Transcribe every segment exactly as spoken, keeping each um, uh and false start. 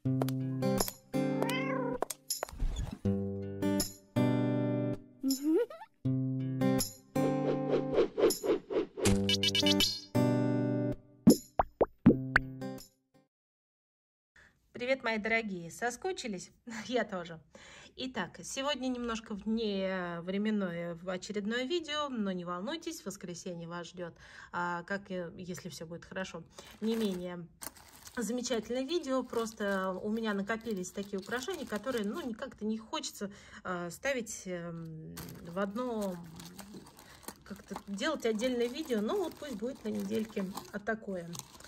Привет, мои дорогие! Соскучились? Я тоже. Итак, сегодня немножко вне временное очередное видео, но не волнуйтесь, в воскресенье вас ждет, а, как и, если все будет хорошо, не менее замечательное видео. Просто у меня накопились такие украшения, которые, ну, никак-то не хочется а, ставить а, в одно, как-то делать отдельное видео, но вот пусть будет на недельке а такое.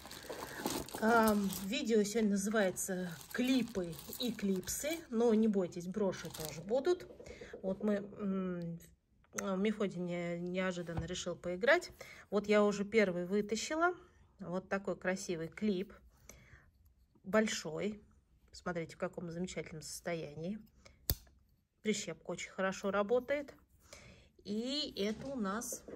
Видео сегодня называется «Клипы и клипсы», но не бойтесь, броши тоже будут. Вот мы, Мефодий не, неожиданно решил поиграть. Вот я уже первый вытащила. Вот такой красивый клип, большой. Смотрите, в каком замечательном состоянии. Прищепка очень хорошо работает. И это у нас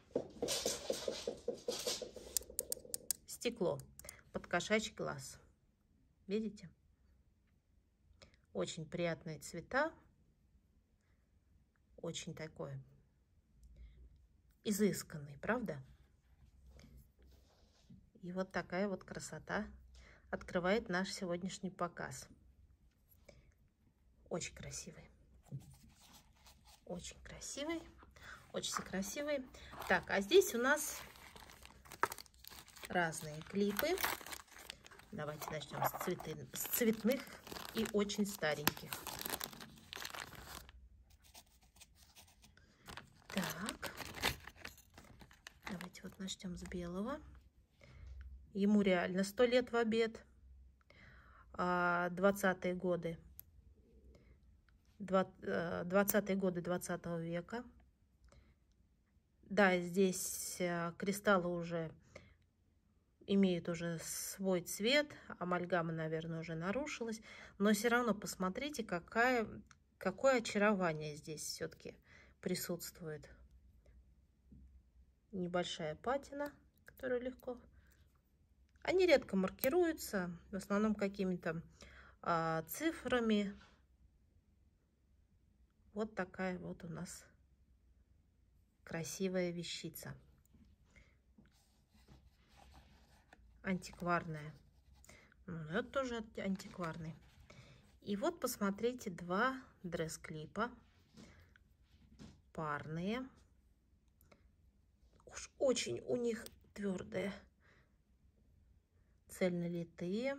стекло под кошачий глаз. Видите? Очень приятные цвета. Очень такой изысканный, правда? И вот такая вот красота открывает наш сегодняшний показ. Очень красивый. Очень красивый. Очень красивый. Так, а здесь у нас разные клипы. Давайте начнем с, цветы, с цветных и очень стареньких. Так. Давайте вот начнем с белого. Ему реально сто лет в обед. двадцатые годы. двадцатые годы двадцатого века. Да, здесь кристаллы уже имеют уже свой цвет. Амальгама, наверное, уже нарушилась. Но все равно посмотрите, какая, какое очарование здесь все-таки присутствует. Небольшая патина, которая легко... Они редко маркируются, в основном какими-то а, цифрами. Вот такая вот у нас красивая вещица. Антикварная. Ну, это тоже антикварный. И вот посмотрите, два дресс-клипа. Парные. Уж очень у них твердые. Цельнолитые.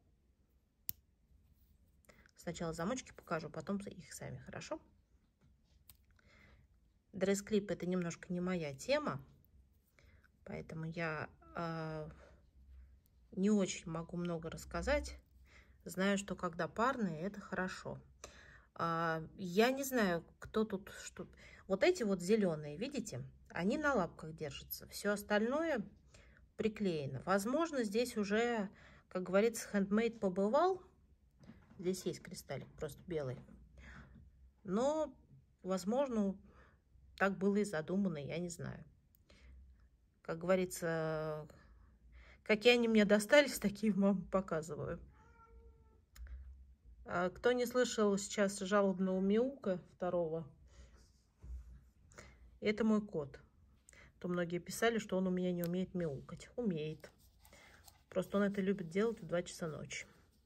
Сначала замочки покажу, потом их сами, хорошо? Дресс-клип — это немножко не моя тема, поэтому я э, не очень могу много рассказать. Знаю, что когда парные, это хорошо. Э, я не знаю, кто тут что. Вот эти вот зеленые, видите, они на лапках держатся. Все остальное приклеено. Возможно, здесь уже, как говорится, хендмейд побывал. Здесь есть кристаллик, просто белый. Но, возможно, так было и задумано, я не знаю. Как говорится, какие они мне достались, такие вам показываю. Кто не слышал сейчас жалобного мяука второго, это мой кот. То многие писали, что он у меня не умеет мяукать. Умеет. Просто он это любит делать в два часа ночи.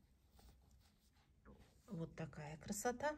Вот такая красота.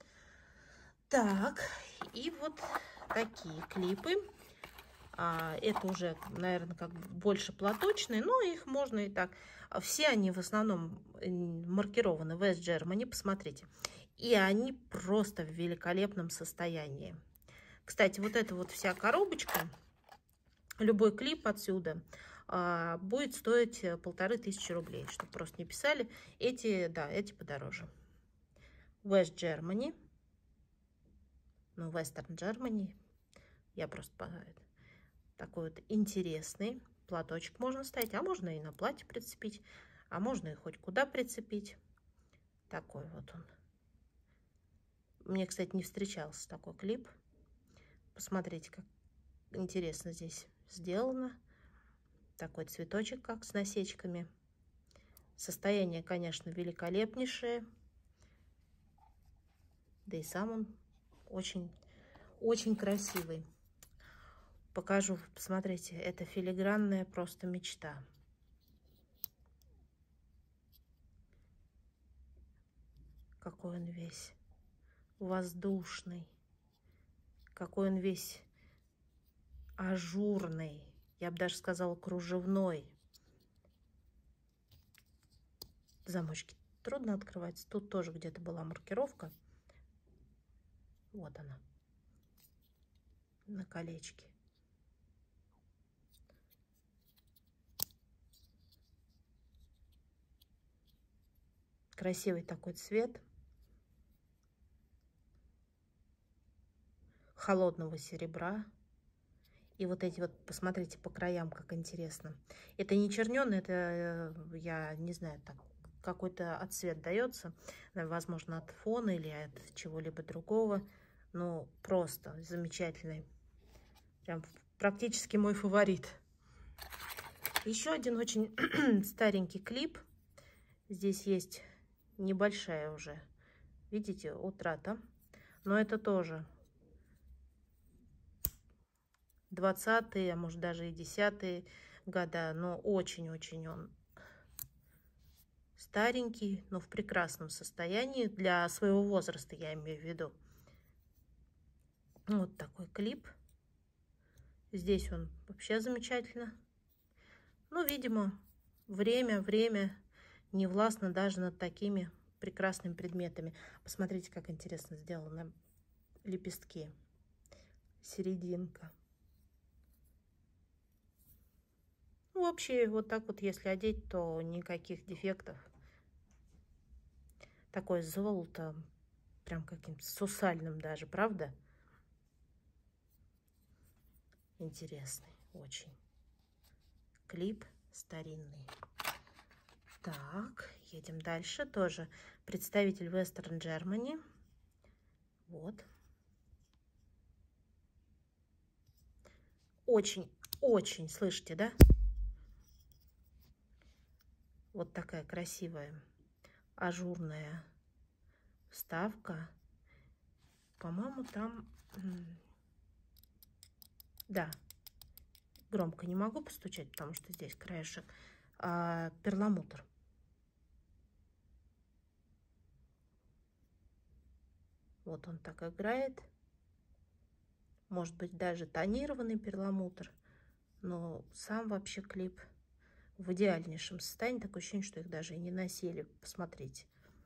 Так, и вот такие клипы. А, это уже, наверное, как бы больше платочные, но их можно и так. Все они в основном маркированы West Germany, посмотрите. И они просто в великолепном состоянии. Кстати, вот эта вот вся коробочка, любой клип отсюда а, будет стоить полторы тысячи рублей, чтобы просто не писали. Эти, да, эти подороже. West Germany. Ну, Western Germany. Я просто... Такой вот интересный платочек можно ставить, а можно и на платье прицепить, а можно и хоть куда прицепить. Такой вот он. Мне, кстати, не встречался такой клип. Посмотрите, как интересно здесь сделано. Такой цветочек, как с насечками. Состояние, конечно, великолепнейшее. Да и сам он очень, очень красивый. Покажу, посмотрите, это филигранная просто мечта. Какой он весь воздушный, какой он весь ажурный, я бы даже сказала кружевной. Замочки трудно открывать. Тут тоже где-то была маркировка. Вот она. На колечке. Красивый такой цвет. Холодного серебра. И вот эти вот, посмотрите по краям, как интересно. Это не черненый, это, я не знаю, так какой-то отцвет дается. Возможно, от фона или от чего-либо другого. Но просто замечательный. Прям практически мой фаворит. Еще один очень старенький клип. Здесь есть небольшая уже, видите, утрата. Но это тоже двадцатые, а может даже и десятые года. Но очень-очень он старенький, но в прекрасном состоянии. Для своего возраста, я имею в виду. Вот такой клип. Здесь он вообще замечательно. Ну, видимо, время, время не властно даже над такими прекрасными предметами. Посмотрите, как интересно сделаны лепестки. Серединка. Ну, вообще, вот так вот, если одеть, то никаких дефектов. Такое золото, прям каким-то сусальным даже, правда? Интересный очень. Клип старинный. Так, едем дальше. Тоже представитель Western Germany. Вот. Очень, очень, слышите, да? Вот такая красивая ажурная вставка. По-моему, там... Да, громко не могу постучать, потому что здесь краешек. А, перламутр. Вот он так играет. Может быть, даже тонированный перламутр. Но сам вообще клип в идеальнейшем состоянии. Такое ощущение, что их даже и не носили. Посмотрите.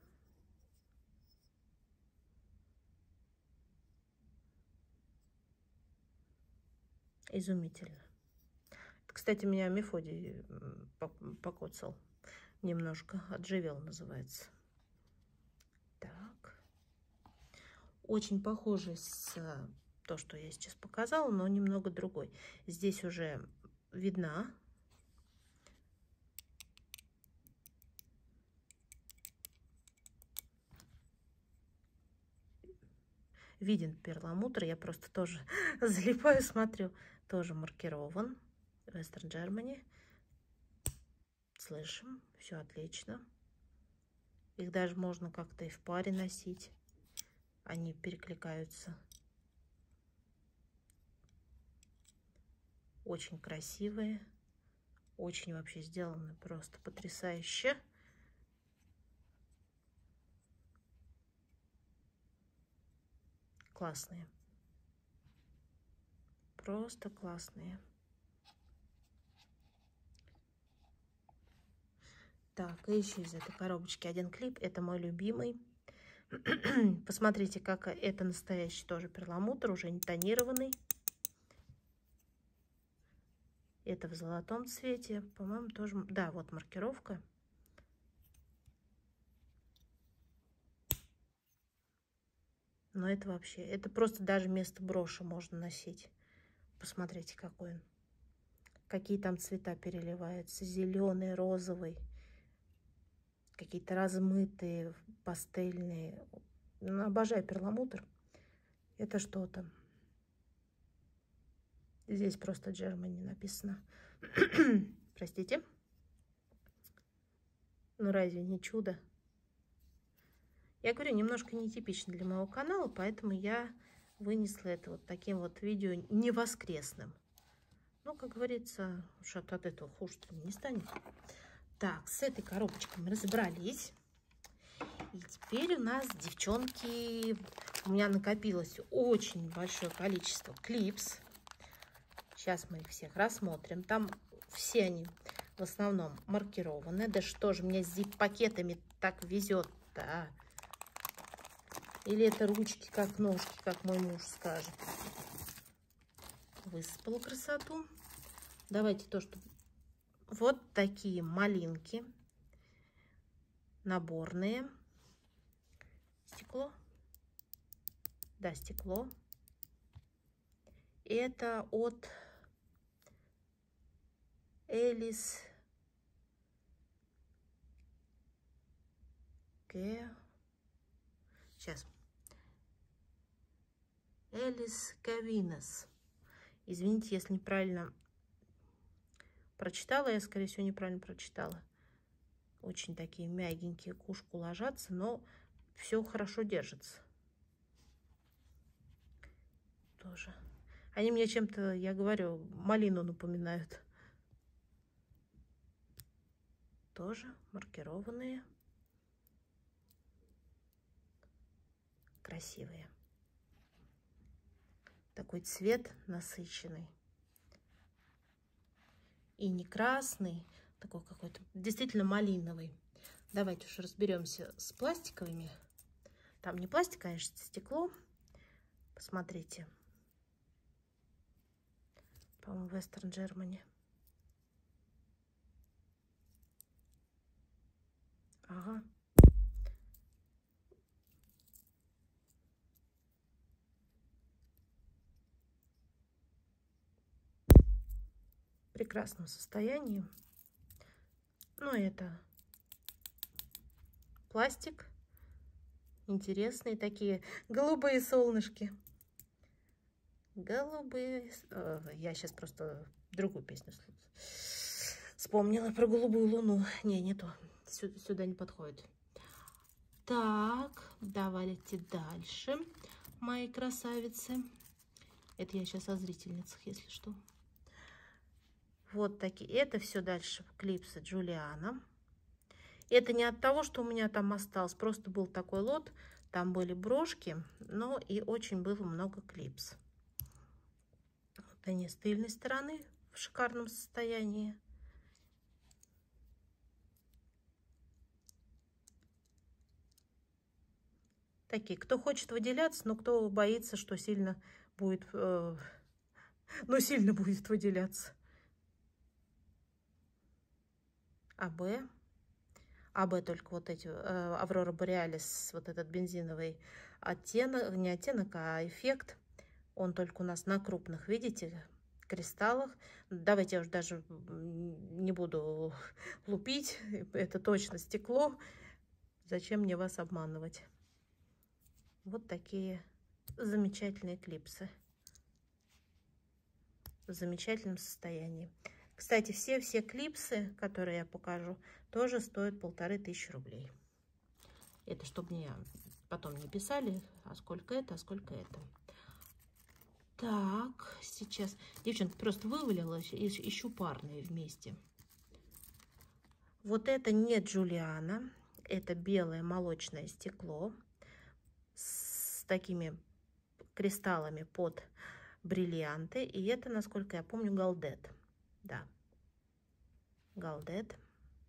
Изумительно. Кстати, меня Мефодий покоцал немножко. Отживел, называется. Так. Очень похожий с то, что я сейчас показала, но немного другой. Здесь уже видна виден перламутр. Я просто тоже залипаю, смотрю. Тоже маркирован. Western Germany. Слышим. Все отлично. Их даже можно как-то и в паре носить. Они перекликаются. Очень красивые. Очень вообще сделаны просто потрясающе. Классные. Просто классные. Так, и еще из этой коробочки один клип. Это мой любимый. Посмотрите, как это настоящий тоже перламутр, уже не тонированный. Это в золотом цвете. По-моему, тоже... Да, вот маркировка. Но это вообще... Это просто даже вместо броши можно носить. Посмотрите, какой он. Какие там цвета переливаются. Зеленый, розовый. Какие-то размытые, пастельные. Ну, обожаю перламутр. Это что-то. Здесь просто Germany написано. Простите. Ну разве не чудо? Я говорю, немножко нетипично для моего канала, поэтому я вынесла это вот таким вот видео не воскресным. Ну, как говорится, уж от, от этого хуже не станет. Так, с этой коробочкой мы разобрались. И теперь у нас, девчонки, у меня накопилось очень большое количество клипс. Сейчас мы их всех рассмотрим. Там все они в основном маркированы. Да что же мне с зип-пакетами так везет-то? Или это ручки как ножки, как мой муж скажет. Высыпала красоту. Давайте то, что... Вот такие малинки. Наборные. Стекло. Да, стекло. Это от Элис К. Сейчас. Элис Кавинес. Извините, если неправильно прочитала. Я, скорее всего, неправильно прочитала. Очень такие мягенькие, к ушку ложатся, но все хорошо держится. Тоже. Они мне чем-то, я говорю, малину напоминают. Тоже маркированные. Красивые. Такой цвет насыщенный. И не красный, такой какой-то действительно малиновый. Давайте уж разберемся с пластиковыми. Там не пластик, конечно, стекло. Посмотрите. По-моему, Western Germany. Ага. В прекрасном состоянии. Ну, это пластик. Интересные такие голубые солнышки. Голубые... Я сейчас просто другую песню вспомнила про голубую луну. Не, не то. Сюда, сюда не подходит. Так, давайте дальше, мои красавицы. Это я сейчас о зрительницах, если что. Вот такие. Это все дальше клипсы Джулиана. Это не от того, что у меня там осталось. Просто был такой лот. Там были брошки, но и очень было много клипс. Вот они с тыльной стороны в шикарном состоянии. Такие, кто хочет выделяться, но кто боится, что сильно будет, э, ну, сильно будет выделяться. АБ. АБ только вот эти, э, Аврора Бореалис, вот этот бензиновый оттенок, не оттенок, а эффект. Он только у нас на крупных, видите, кристаллах. Давайте я уже даже не буду лупить. Это точно стекло. Зачем мне вас обманывать? Вот такие замечательные клипсы. В замечательном состоянии. Кстати, все-все клипсы, которые я покажу, тоже стоят полторы тысячи рублей. Это чтобы мне потом не писали, а сколько это, а сколько это. Так, сейчас... Девчонки, просто вывалила, ищу парные вместе. Вот это не Джулиана. Это белое молочное стекло с такими кристаллами под бриллианты. И это, насколько я помню, Галдет. Да, Галдет.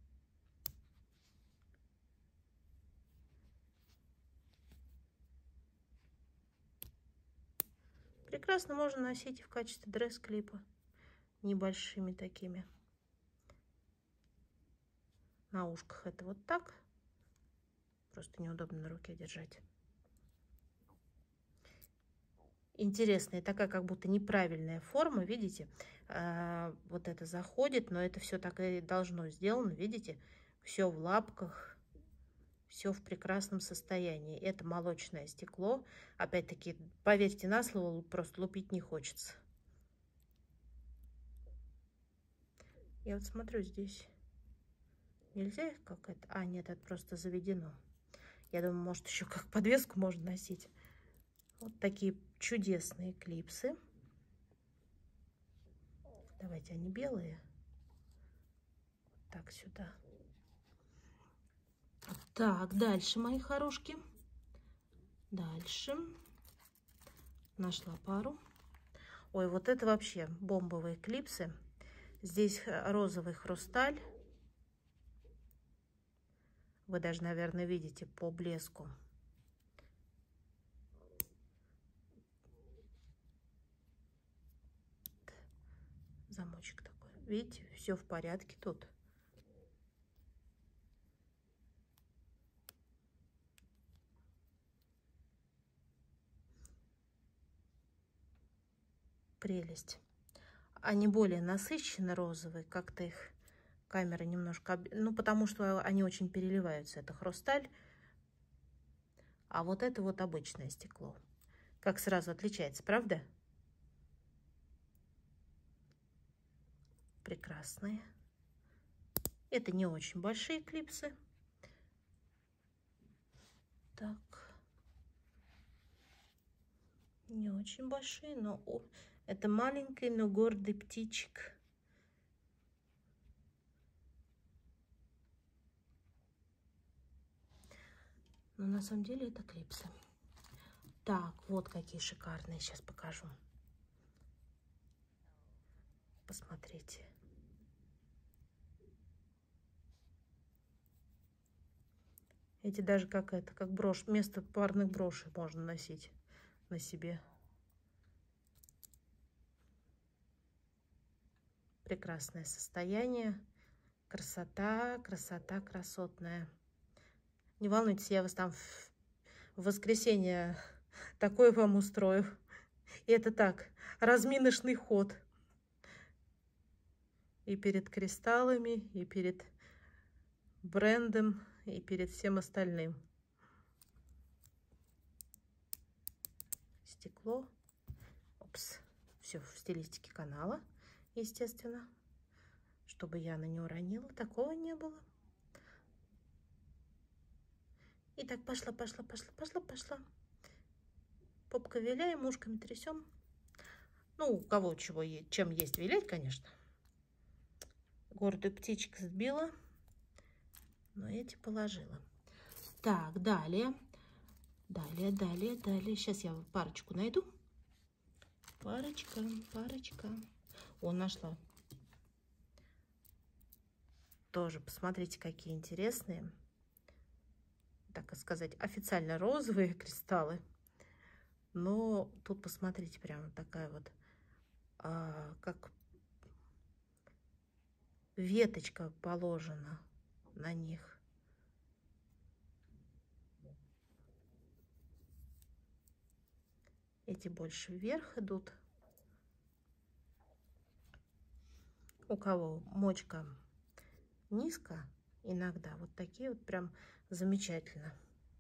Прекрасно можно носить и в качестве дресс-клипа. Небольшими такими. На ушках это вот так. Просто неудобно на руке держать. Интересная, такая как будто неправильная форма, видите? А, вот это заходит, но это все так и должно сделано, видите? Все в лапках, все в прекрасном состоянии. Это молочное стекло. Опять-таки, поверьте на слово, просто лупить не хочется. Я вот смотрю здесь. Нельзя их как это? А, нет, это просто заведено. Я думаю, может, еще как подвеску можно носить. Вот такие чудесные клипсы. Давайте, они белые. Так, сюда. Так, дальше, мои хорошки. Дальше. Нашла пару. Ой, вот это вообще бомбовые клипсы. Здесь розовый хрусталь. Вы даже, наверное, видите по блеску. Замочек такой. Видите, все в порядке тут. Прелесть. Они более насыщенно розовые, как-то их камера немножко... Ну, потому что они очень переливаются. Это хрусталь. А вот это вот обычное стекло. Как сразу отличается, правда? Прекрасные. Это не очень большие клипсы. Так. Не очень большие, но... О, это маленький, но гордый птичек. Но на самом деле это клипсы. Так, вот какие шикарные. Сейчас покажу. Посмотрите. Эти даже как это, как брошь, вместо парных брошей можно носить на себе. Прекрасное состояние. Красота, красота красотная. Не волнуйтесь, я вас там в воскресенье такое вам устрою. И это так, разминочный ход. И перед кристаллами, и перед брендом, и перед всем остальным. Стекло. Опс. Все в стилистике канала, естественно. Чтобы Яна не уронила, такого не было. И так пошла, пошла, пошла, пошла, пошла. Попка виляем, ушками трясем. Ну, у кого чего есть, чем есть вилять, конечно. Гордую птичек сбила, но эти положила. Так, далее. Далее, далее, далее. Сейчас я парочку найду. Парочка, парочка. О, нашла. Тоже посмотрите, какие интересные. Так сказать, официально розовые кристаллы. Но тут посмотрите, прямо такая вот, а, как веточка положена на них. Эти больше вверх идут. У кого мочка низко, иногда вот такие вот прям замечательно.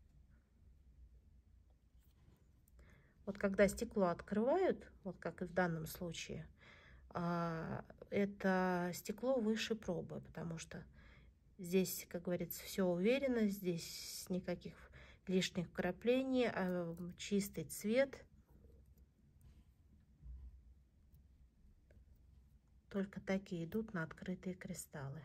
Вот когда стекло открывают, вот как и в данном случае, это стекло выше пробы, потому что здесь, как говорится, все уверенно, здесь никаких лишних вкраплений, а чистый цвет. Только такие идут на открытые кристаллы.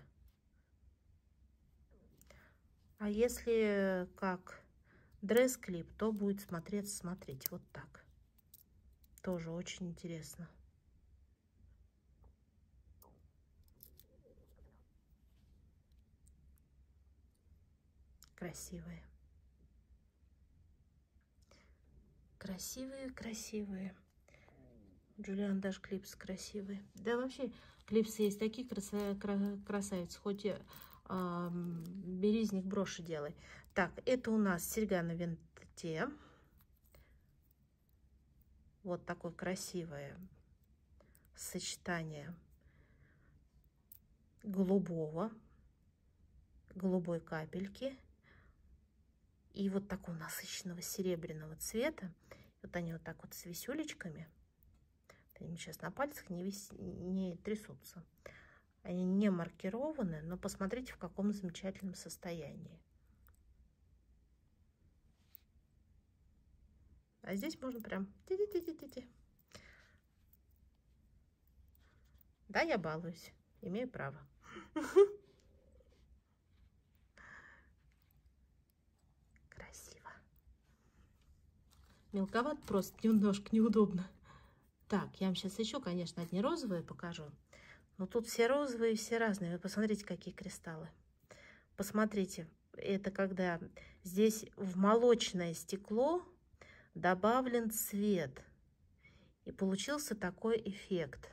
А если как дресс-клип, то будет смотреться, смотреть вот так. Тоже очень интересно. Красивые. Красивые, красивые. Джулиан даже клипсы красивые. Да вообще клипсы есть такие краса красавицы. Хоть и э, бери из них броши делай. Так, это у нас серьга на винте. Вот такое красивое сочетание голубого, голубой капельки и вот такого насыщенного серебряного цвета. Вот они вот так вот с висюлечками. Они сейчас на пальцах не, вис... не трясутся. Они не маркированы, но посмотрите, в каком замечательном состоянии. А здесь можно прям... Ти-ти-ти-ти-ти. Да, я балуюсь. Имею право. Красиво. Мелковат просто, немножко неудобно. Так, я вам сейчас еще, конечно, одни розовые покажу. Но тут все розовые, все разные. Вы посмотрите, какие кристаллы. Посмотрите, это когда здесь в молочное стекло добавлен цвет. И получился такой эффект.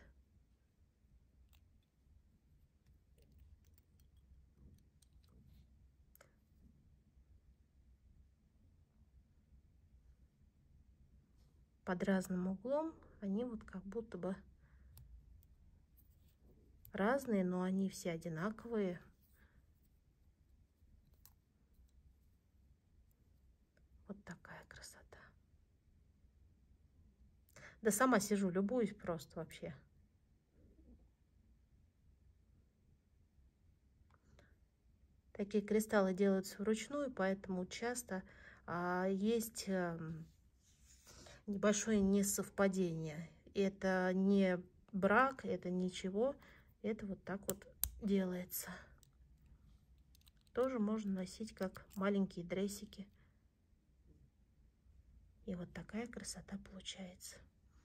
Под разным углом они вот как будто бы разные, но они все одинаковые. Вот такая красота. Да сама сижу, любуюсь просто вообще. Такие кристаллы делаются вручную, поэтому часто а, есть а, небольшое несовпадение. Это не брак, это ничего. Это вот так вот делается. Тоже можно носить как маленькие дрессики. И вот такая красота получается.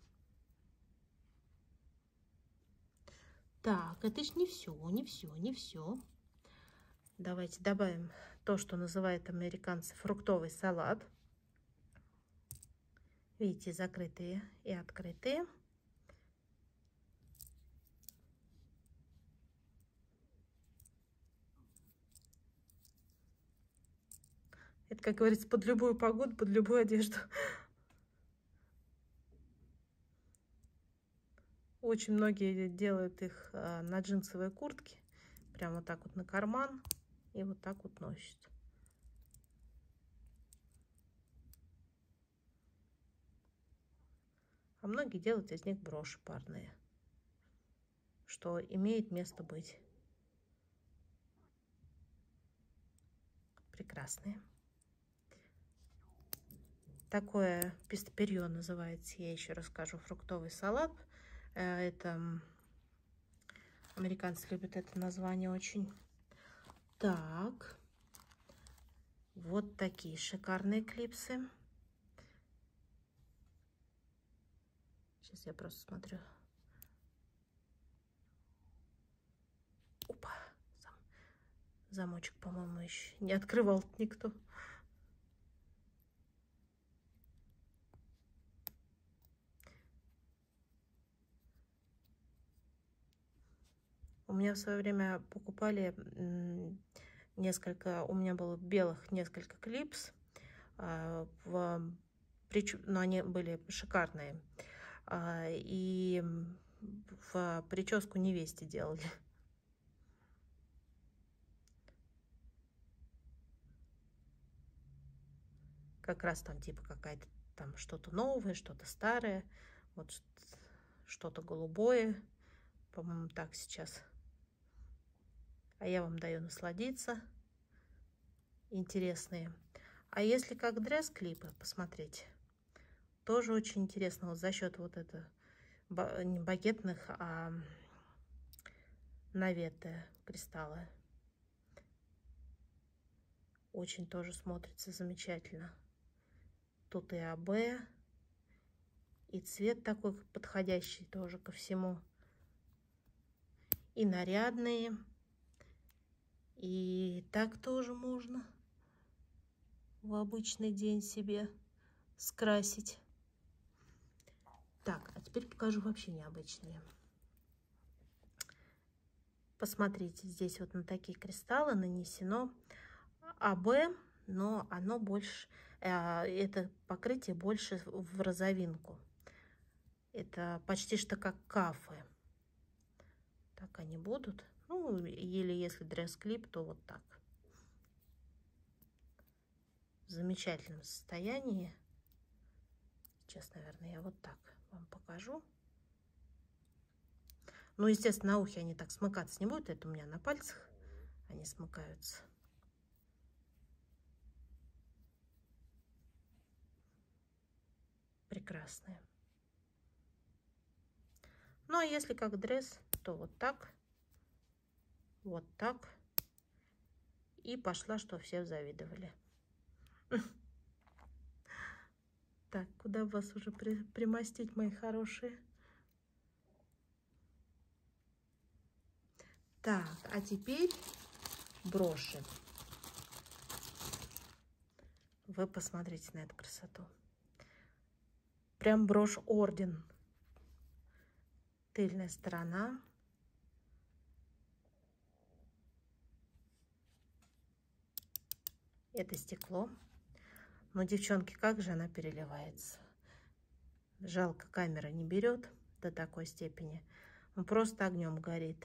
Так, это ж не все, не все, не все. Давайте добавим то, что называют американцы фруктовый салат. Видите, закрытые и открытые. Это, как говорится, под любую погоду, под любую одежду. Очень многие делают их на джинсовые куртки. Прямо вот так вот на карман. И вот так вот носят. А многие делают из них броши парные. Что имеет место быть. Прекрасные. Такое пистоперье называется, я еще расскажу, фруктовый салат. Это американцы любят это название очень. Так, вот такие шикарные клипсы. Сейчас я просто смотрю. Опа, зам... замочек, по-моему, еще не открывал никто. У меня в свое время покупали несколько, у меня было белых несколько клипс, в, но они были шикарные, и в прическу невесте делали. Как раз там типа какая-то там что-то новое, что-то старое, вот что-то голубое, по-моему, так сейчас. А я вам даю насладиться. Интересные. А если как дресс-клипы посмотреть, тоже очень интересно. Вот за счет вот этого, не багетных, а наветы кристалла. Очень тоже смотрится замечательно. Тут и АБ, и цвет такой подходящий тоже ко всему. И нарядные. И так тоже можно в обычный день себе скрасить. Так, а теперь покажу вообще необычные. Посмотрите, здесь вот на такие кристаллы нанесено АБ, но оно больше, это покрытие больше в розовинку. Это почти что как кафе. Так они будут. Ну, или если дресс-клип, то вот так. В замечательном состоянии. Сейчас, наверное, я вот так вам покажу. Ну, естественно, на ухе они так смыкаться не будут. Это у меня на пальцах они смыкаются. Прекрасные. Ну, а если как дресс, то вот так, вот так. И пошла, что все завидовали. Так, куда вас уже при, примостить, мои хорошие? Так, а теперь броши. Вы посмотрите на эту красоту. Прям брошь орден. Тыльная сторона. Это стекло. Но, девчонки, как же она переливается. Жалко, камера не берет до такой степени. Он просто огнем горит.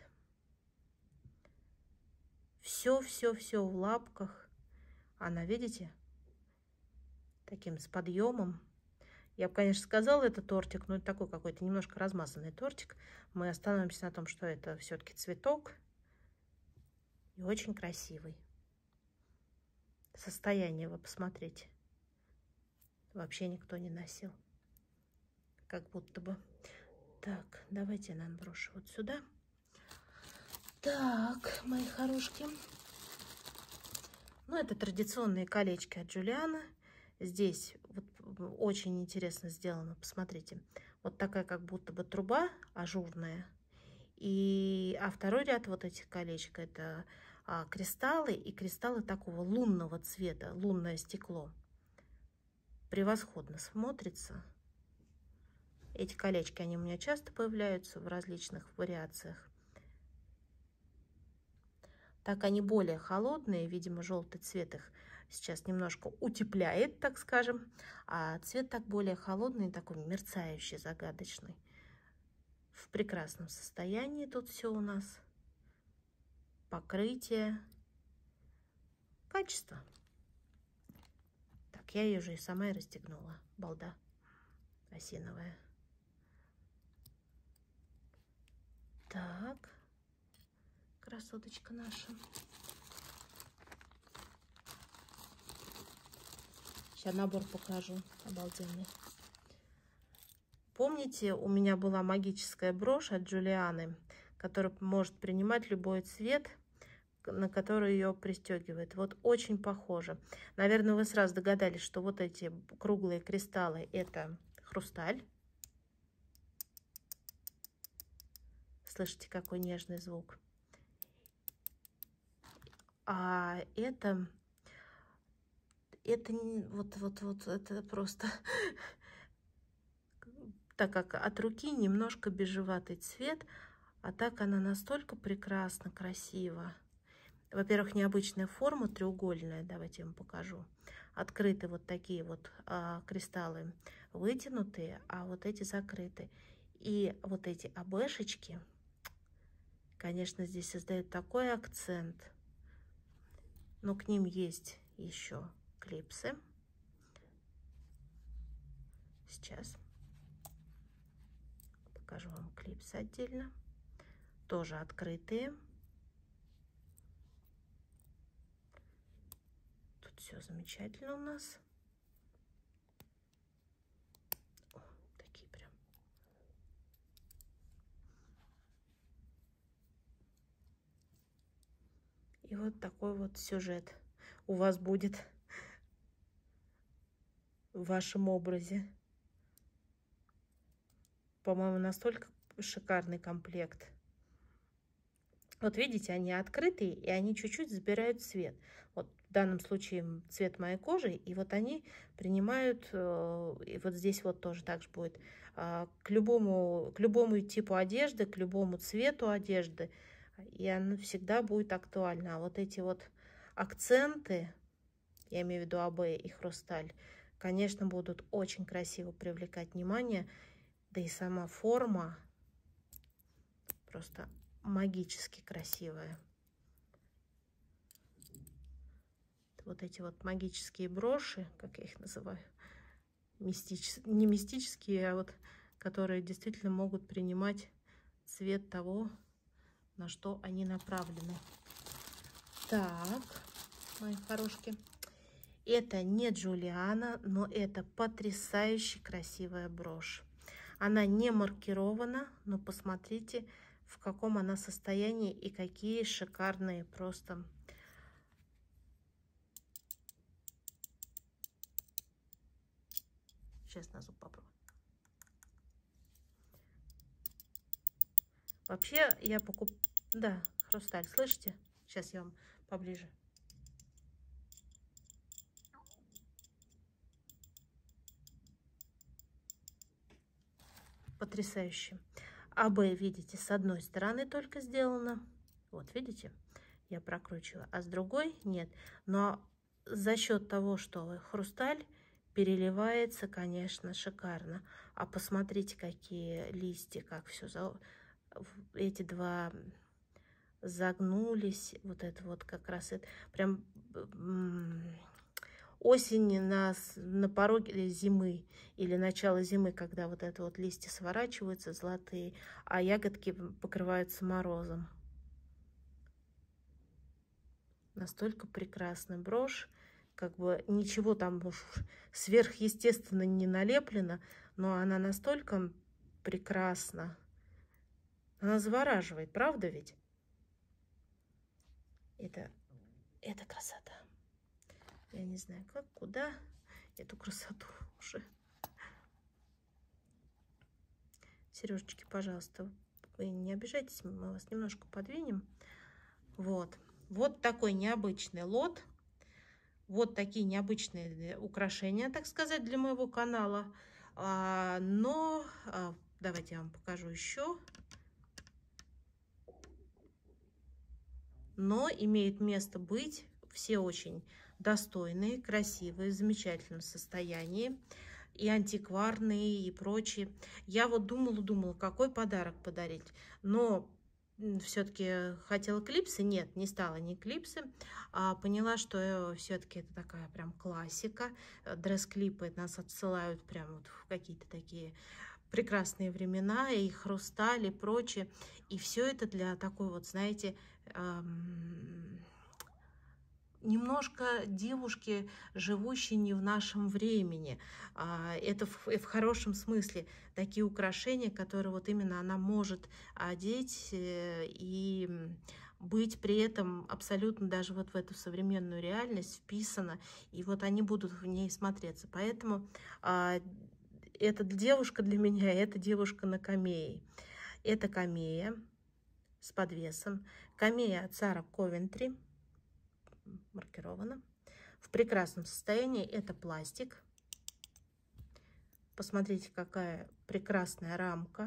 Все-все-все в лапках. Она, видите, таким с подъемом. Я бы, конечно, сказала, это тортик, но это такой какой-то немножко размазанный тортик. Мы остановимся на том, что это все-таки цветок. И очень красивый. Состояние вы посмотрите. Вообще никто не носил. Как будто бы. Так, давайте я нам брошу вот сюда. Так, мои хорошки. Ну, это традиционные колечки от Джулиана. Здесь вот очень интересно сделано. Посмотрите. Вот такая как будто бы труба ажурная. И, а второй ряд вот этих колечек это а, кристаллы. И кристаллы такого лунного цвета. Лунное стекло. Превосходно смотрится. Эти колечки, они у меня часто появляются в различных вариациях. Так они более холодные, видимо, желтый цвет их сейчас немножко утепляет, так скажем. А цвет так более холодный, такой мерцающий, загадочный. В прекрасном состоянии тут все у нас. Покрытие. Качество. Так, я ее же и сама и расстегнула. Балда осиновая. Так. Красоточка наша. Сейчас набор покажу. Обалденный. Помните, у меня была магическая брошь от Джулианы, которая может принимать любой цвет, на который ее пристегивает. Вот очень похоже. Наверное, вы сразу догадались, что вот эти круглые кристаллы это хрусталь. Слышите, какой нежный звук. А это, это вот, вот, вот, это просто, так как от руки немножко бежеватый цвет, а так она настолько прекрасно, красиво. Во-первых, необычная форма, треугольная, давайте я вам покажу. Открыты вот такие вот а, кристаллы вытянутые, а вот эти закрыты. И вот эти обешечки, конечно, здесь создают такой акцент. Но к ним есть еще клипсы. Сейчас покажу вам клипсы отдельно. Тоже открытые. Тут все замечательно у нас. О, такие прям. И вот такой вот сюжет у вас будет в вашем образе. По-моему, настолько шикарный комплект. Вот видите, они открытые, и они чуть-чуть забирают цвет. Вот в данном случае цвет моей кожи, и вот они принимают, и вот здесь вот тоже так же будет, к любому, к любому типу одежды, к любому цвету одежды, и оно всегда будет актуально. А вот эти вот акценты, я имею в виду АБ и хрусталь, конечно, будут очень красиво привлекать внимание, да и сама форма просто магически красивая. Вот эти вот магические броши, как я их называю, мистические, не мистические, а вот которые действительно могут принимать цвет того, на что они направлены. Так, мои хорошки. Это не Джулиана, но это потрясающе красивая брошь. Она не маркирована, но посмотрите, в каком она состоянии и какие шикарные просто. Сейчас на зуб попробую. Вообще я покуп... Да, хрусталь, слышите? Сейчас я вам поближе. Потрясающе. АБ, видите, с одной стороны только сделано. Вот, видите, я прокручиваю, а с другой нет. Но за счет того, что хрусталь переливается, конечно, шикарно. А посмотрите, какие листья, как все за... Эти два загнулись. Вот это вот как раз это прям осени на, на пороге зимы или начало зимы, когда вот это вот листья сворачиваются золотые, а ягодки покрываются морозом. Настолько прекрасная брошь, как бы ничего там уж сверхъестественно не налеплено, но она настолько прекрасна. Она завораживает, правда ведь? Это, это красота. Я не знаю, как, куда эту красоту уже. Сережечки, пожалуйста, вы не обижайтесь, мы вас немножко подвинем. Вот. Вот такой необычный лот. Вот такие необычные украшения, так сказать, для моего канала. А, но а, давайте я вам покажу еще. Но имеют место быть. Все очень достойные, красивые, в замечательном состоянии. И антикварные, и прочие. Я вот думала-думала, какой подарок подарить. Но все-таки хотела клипсы. Нет, не стала ни клипсы. А поняла, что все-таки это такая прям классика. Дресс-клипы нас отсылают прям вот в какие-то такие прекрасные времена. И хрусталь, и прочее. И все это для такой вот, знаете... Эм... немножко девушки, живущие не в нашем времени. Это в, в хорошем смысле. Такие украшения, которые вот именно она может одеть и быть при этом абсолютно даже вот в эту современную реальность вписана. И вот они будут в ней смотреться. Поэтому эта девушка для меня, это девушка на камее. Это камея с подвесом. Камея от Сара Ковентри. Маркировано. В прекрасном состоянии. Это пластик. Посмотрите, какая прекрасная рамка.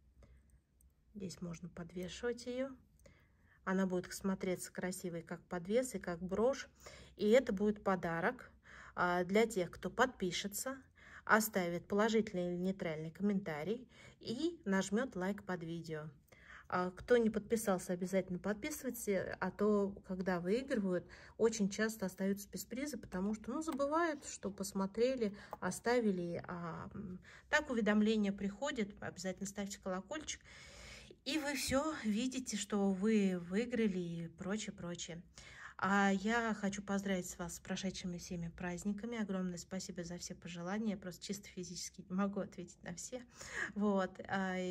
Здесь можно подвешивать ее. Она будет смотреться красивой как подвес и как брошь. И это будет подарок для тех, кто подпишется, оставит положительный или нейтральный комментарий и нажмет лайк под видео. Кто не подписался, обязательно подписывайтесь, а то, когда выигрывают, очень часто остаются без приза, потому что, ну, забывают, что посмотрели, оставили, а так уведомления приходят, обязательно ставьте колокольчик, и вы все видите, что вы выиграли и прочее, прочее. А я хочу поздравить вас с прошедшими всеми праздниками. Огромное спасибо за все пожелания. Я просто чисто физически не могу ответить на все. Вот.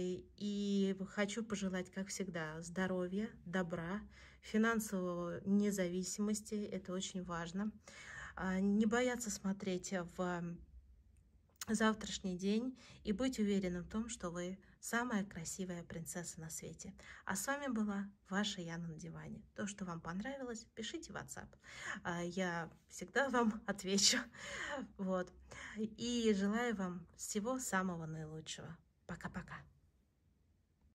И хочу пожелать, как всегда, здоровья, добра, финансовой независимости. Это очень важно. Не бояться смотреть в завтрашний день и быть уверенным в том, что вы самая красивая принцесса на свете. А с вами была ваша Яна на диване. То, что вам понравилось, пишите в WhatsApp. Я всегда вам отвечу. Вот. И желаю вам всего самого наилучшего. Пока-пока.